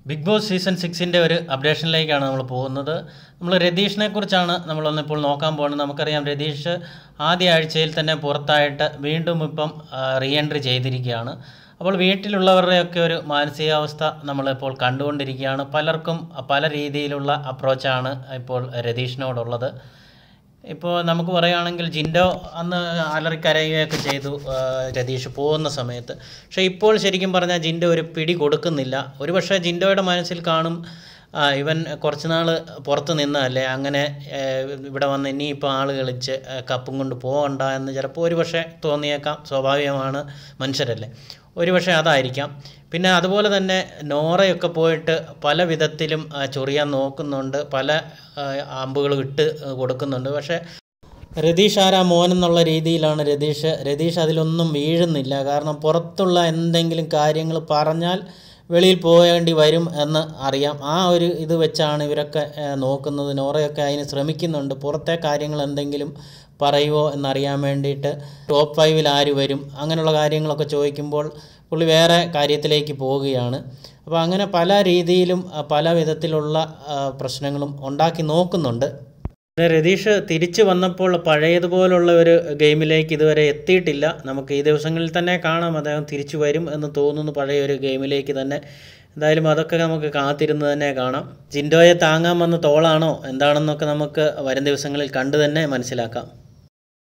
Big boss season 6ൻ്റെ ഒരു അപ്ഡേഷനിലേക്കാണ് നമ്മൾ പോകുന്നത്. നമ്മൾ രതീഷിനെ കുറിച്ചാണ് നമ്മളൊന്നിപ്പോൾ നോക്കാൻ പോകുന്നത്. നമുക്കറിയാം രതീഷ് ആദ്യ ആഴ്ചയിൽ തന്നെ പുറത്തായിട്ട് വീണ്ടും ഇപ്പം റീ എൻട്രി ചെയ്തിരിക്കുകയാണ്. അപ്പോൾ വീട്ടിലുള്ളവരുടെയൊക്കെ ഒരു മാനസികാവസ്ഥ നമ്മളിപ്പോൾ കണ്ടുകൊണ്ടിരിക്കുകയാണ്. പലർക്കും പല രീതിയിലുള്ള അപ്രോച്ചാണ് ഇപ്പോൾ രതീഷിനോടുള്ളത്. ഇപ്പോൾ നമുക്ക് പറയുകയാണെങ്കിൽ ജിൻഡോ അന്ന് അലറിക്കരയുകയൊക്കെ ചെയ്തു രതീഷ് പോകുന്ന സമയത്ത്. പക്ഷേ ഇപ്പോൾ ശരിക്കും പറഞ്ഞാൽ ജിൻഡോ ഒരു പിടി കൊടുക്കുന്നില്ല. ഒരുപക്ഷെ ജിൻഡോയുടെ മനസ്സിൽ കാണും ഇവൻ കുറച്ച് നാൾ പുറത്ത് നിന്നതല്ലേ, അങ്ങനെ ഇവിടെ വന്ന് ഇനിയിപ്പോൾ ആൾ കളിച്ച് കപ്പും കൊണ്ട് പോകണ്ട എന്ന് ചിലപ്പോൾ ഒരുപക്ഷെ തോന്നിയേക്കാം. സ്വാഭാവികമാണ്, മനുഷ്യരല്ലേ. ഒരുപക്ഷെ അതായിരിക്കാം. പിന്നെ അതുപോലെ തന്നെ നോറയൊക്കെ പോയിട്ട് പല വിധത്തിലും ചൊറിയാൻ നോക്കുന്നുണ്ട്, പല അമ്പുകൾ ഇട്ട് കൊടുക്കുന്നുണ്ട്. പക്ഷേ രതീഷ് ആരാ മോനെന്നുള്ള രീതിയിലാണ് രതീഷ് അതിലൊന്നും വീഴുന്നില്ല. കാരണം പുറത്തുള്ള എന്തെങ്കിലും കാര്യങ്ങൾ പറഞ്ഞാൽ വെളിയിൽ പോകേണ്ടി വരും എന്ന് അറിയാം. ആ ഒരു ഇത് വെച്ചാണ് ഇവരൊക്കെ നോക്കുന്നത്. നോറയൊക്കെ അതിന് ശ്രമിക്കുന്നുണ്ട്. പുറത്തെ കാര്യങ്ങൾ എന്തെങ്കിലും പറയുമോ എന്നറിയാൻ വേണ്ടിയിട്ട് ടോപ്പ് 5-ൽ ആര് വരും അങ്ങനെയുള്ള കാര്യങ്ങളൊക്കെ ചോദിക്കുമ്പോൾ പുള്ളി വേറെ കാര്യത്തിലേക്ക് പോവുകയാണ്. അപ്പോൾ അങ്ങനെ പല രീതിയിലും പല വിധത്തിലുള്ള പ്രശ്നങ്ങളും ഉണ്ടാക്കി നോക്കുന്നുണ്ട്. രതീഷ് തിരിച്ചു വന്നപ്പോൾ പഴയതുപോലുള്ള ഒരു ഗെയിമിലേക്ക് ഇതുവരെ എത്തിയിട്ടില്ല. നമുക്ക് ഈ ദിവസങ്ങളിൽ തന്നെ കാണാം അദ്ദേഹം തിരിച്ചു വരും എന്ന് തോന്നുന്നു, പഴയ ഒരു ഗെയിമിലേക്ക് തന്നെ. എന്തായാലും അതൊക്കെ നമുക്ക് കാത്തിരുന്ന് തന്നെ കാണാം. ജിൻഡോയെ താങ്ങാൻ വന്ന തോളാണോ എന്താണെന്നൊക്കെ നമുക്ക് വരും ദിവസങ്ങളിൽ കണ്ടു തന്നെ മനസ്സിലാക്കാം.